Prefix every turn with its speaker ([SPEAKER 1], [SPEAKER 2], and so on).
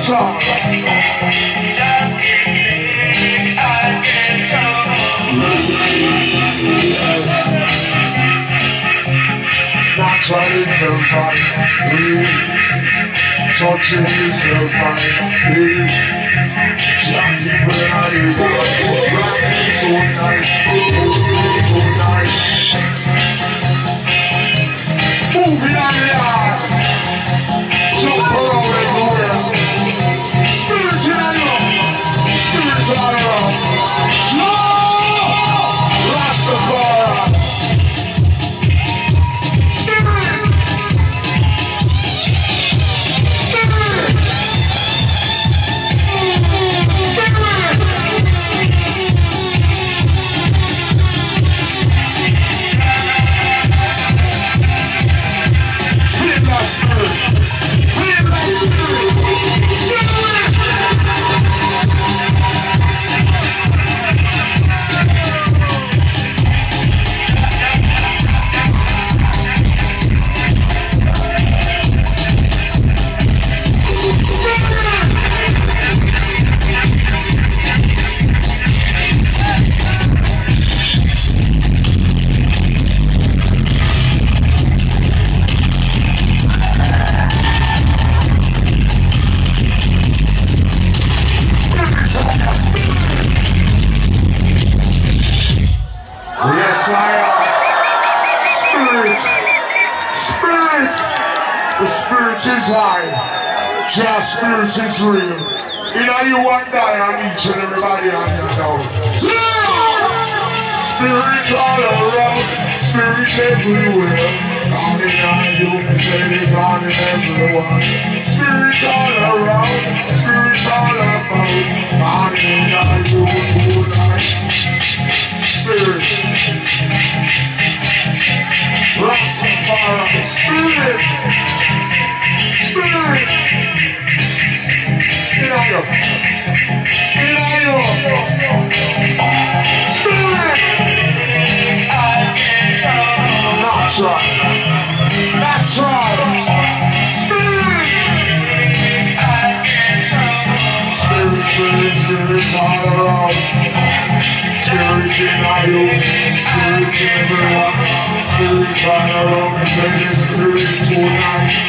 [SPEAKER 1] spiritual. Natural is the fire. Touching is the fire. Jackie Bernardi, rocking so nice, so nice. Moving on the yard, jump around everywhere. Spirit in you, spirit all around. Rastafari. The spirit is high, just spirit is real. You know you want die on each and everybody on your know. Spirit all around, spirit everywhere. Down in you, me say it's on in everyone. Spirit all around, spirit all about. Down in you tonight. Spirit. Rastafari, spirit. Spirit! In you! Spirit! Natural! Spirit! Spirit all around. Spirit in you, spirit in everyone. Spirit all around, and say the spirit tonight.